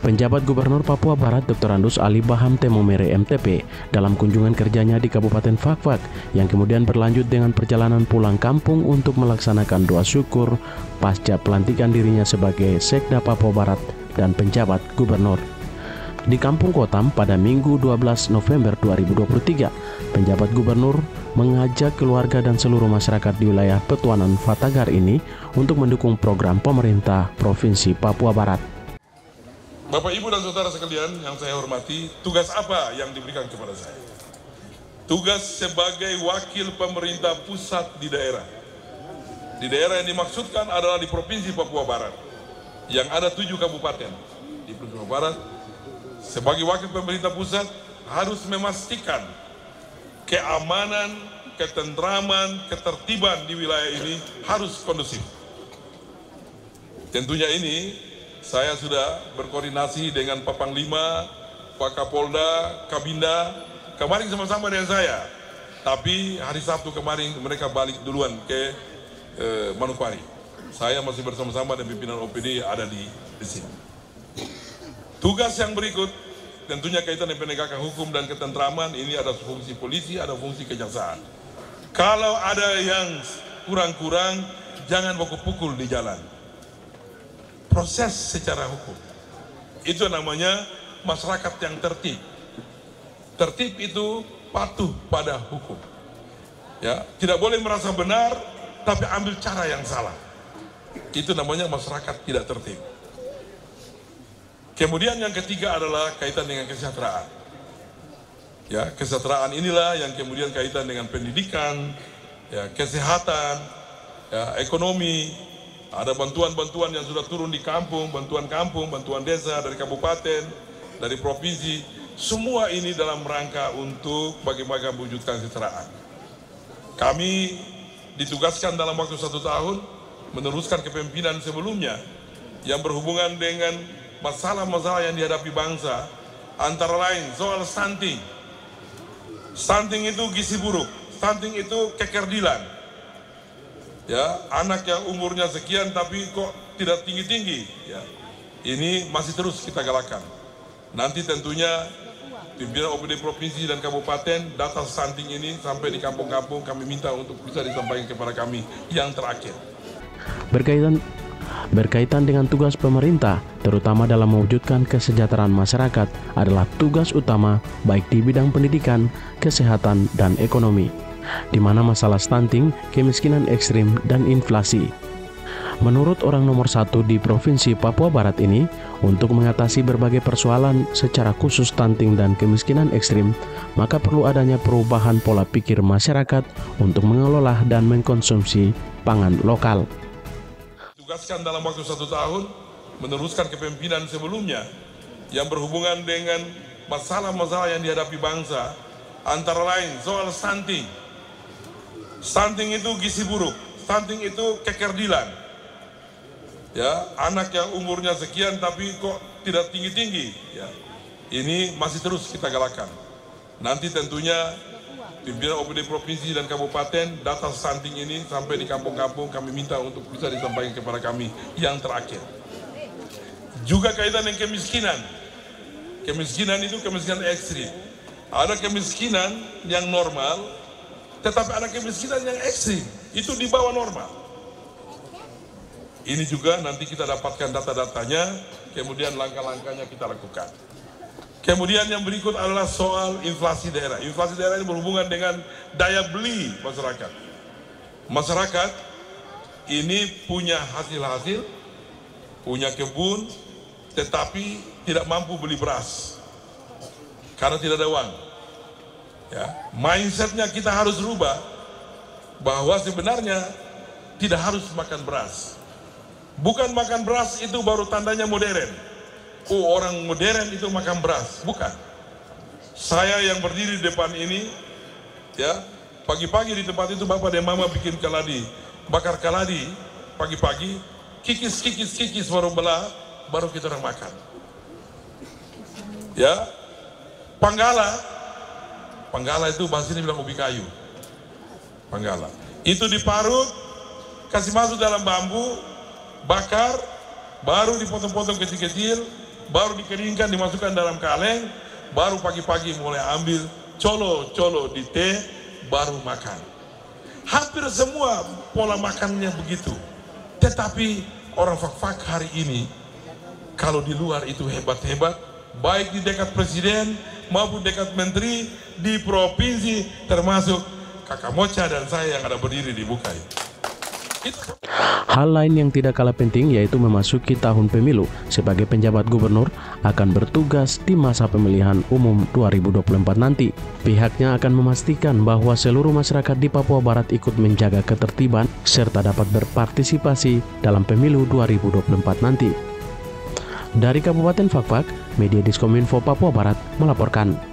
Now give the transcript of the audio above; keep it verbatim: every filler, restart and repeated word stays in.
Penjabat Gubernur Papua Barat Doktor Andus Ali Baham Temomere M T P dalam kunjungan kerjanya di Kabupaten Fakfak yang kemudian berlanjut dengan perjalanan pulang kampung untuk melaksanakan doa syukur pasca pelantikan dirinya sebagai Sekda Papua Barat dan penjabat gubernur. Di Kampung Kotam pada Minggu dua belas November dua ribu dua puluh tiga, penjabat gubernur mengajak keluarga dan seluruh masyarakat di wilayah Petuanan Fatagar ini untuk mendukung program pemerintah Provinsi Papua Barat. Bapak, Ibu, dan saudara sekalian yang saya hormati, tugas apa yang diberikan kepada saya? Tugas sebagai wakil pemerintah pusat di daerah. Di daerah yang dimaksudkan adalah di Provinsi Papua Barat, yang ada tujuh kabupaten. Di Provinsi Papua Barat, sebagai wakil pemerintah pusat harus memastikan keamanan, ketentraman, ketertiban di wilayah ini harus kondusif. Tentunya ini saya sudah berkoordinasi dengan Pak Panglima, Pak Kapolda, Kabinda, kemarin sama-sama dengan saya. Tapi hari Sabtu kemarin mereka balik duluan ke eh, Manokwari. Saya masih bersama-sama dan pimpinan O P D ada di, di sini. Tugas yang berikut tentunya kaitan dengan penegakan hukum dan ketentraman, ini ada fungsi polisi, ada fungsi kejaksaan. Kalau ada yang kurang-kurang, jangan pukul-pukul di jalan. Proses secara hukum. Itu namanya masyarakat yang tertib. Tertib itu patuh pada hukum. Ya, tidak boleh merasa benar tapi ambil cara yang salah. Itu namanya masyarakat tidak tertib. Kemudian yang ketiga adalah kaitan dengan kesejahteraan. Ya, kesejahteraan inilah yang kemudian kaitan dengan pendidikan, ya, kesehatan, ya, ekonomi. Ada bantuan-bantuan yang sudah turun di kampung, bantuan kampung, bantuan desa dari kabupaten, dari provinsi. Semua ini dalam rangka untuk bagaimana mewujudkan kesejahteraan. Kami ditugaskan dalam waktu satu tahun meneruskan kepemimpinan sebelumnya yang berhubungan dengan masalah-masalah yang dihadapi bangsa, antara lain soal stunting. Stunting itu gizi buruk, stunting itu kekerdilan. Ya, anak yang umurnya sekian tapi kok tidak tinggi-tinggi, ya. Ini masih terus kita galakkan. Nanti tentunya pimpinan O P D provinsi dan kabupaten data stunting ini sampai di kampung-kampung kami minta untuk bisa disampaikan kepada kami yang terakhir. Berkaitan berkaitan dengan tugas pemerintah, terutama dalam mewujudkan kesejahteraan masyarakat, adalah tugas utama baik di bidang pendidikan, kesehatan, dan ekonomi, di mana masalah stunting, kemiskinan ekstrim, dan inflasi. Menurut orang nomor satu di Provinsi Papua Barat ini, untuk mengatasi berbagai persoalan secara khusus stunting dan kemiskinan ekstrim, maka perlu adanya perubahan pola pikir masyarakat untuk mengelola dan mengkonsumsi pangan lokal. Tugaskan dalam waktu satu tahun meneruskan kepemimpinan sebelumnya yang berhubungan dengan masalah-masalah yang dihadapi bangsa, antara lain soal stunting. Stunting itu gizi buruk, stunting itu kekerdilan. Ya, anak yang umurnya sekian tapi kok tidak tinggi-tinggi, ya. Ini masih terus kita galakkan. Nanti tentunya pimpinan O P D provinsi dan kabupaten data stunting ini sampai di kampung-kampung kami minta untuk bisa disampaikan kepada kami yang terakhir. Juga kaitan dengan kemiskinan. Kemiskinan itu kemiskinan ekstrim. Ada kemiskinan yang normal, tetapi ada kemiskinan yang ekstrim, itu di bawah normal. Ini juga nanti kita dapatkan data-datanya, kemudian langkah-langkahnya kita lakukan. Kemudian yang berikut adalah soal inflasi daerah. Inflasi daerah ini berhubungan dengan daya beli masyarakat. Masyarakat ini punya hasil-hasil, punya kebun, tetapi tidak mampu beli beras karena tidak ada uang. Ya, mindsetnya kita harus rubah bahwa sebenarnya tidak harus makan beras. Bukan makan beras itu baru tandanya modern. Oh, orang modern itu makan beras. Bukan. Saya yang berdiri di depan ini, ya, pagi-pagi di tempat itu Bapak dan Mama bikin kaladi, bakar kaladi pagi-pagi, kikis kikis kikis baru belah, baru kita orang makan. Ya, panggala. Panggala itu bahasa ini bilang ubi kayu. Panggala. Itu diparut, kasih masuk dalam bambu, bakar, baru dipotong-potong kecil-kecil, baru dikeringkan, dimasukkan dalam kaleng, baru pagi-pagi mulai ambil, colo-colo di teh, baru makan. Hampir semua pola makannya begitu. Tetapi orang Fak-Fak hari ini, kalau di luar itu hebat-hebat, baik di dekat presiden maupun dekat menteri, di provinsi, termasuk Kakak Mocha dan saya yang ada berdiri di Bukai. Hal lain yang tidak kalah penting yaitu memasuki tahun pemilu. Sebagai penjabat gubernur akan bertugas di masa pemilihan umum dua ribu dua puluh empat nanti. Pihaknya akan memastikan bahwa seluruh masyarakat di Papua Barat ikut menjaga ketertiban serta dapat berpartisipasi dalam pemilu dua ribu dua puluh empat nanti. Dari Kabupaten Fak-Fak, Media Diskominfo Papua Barat melaporkan.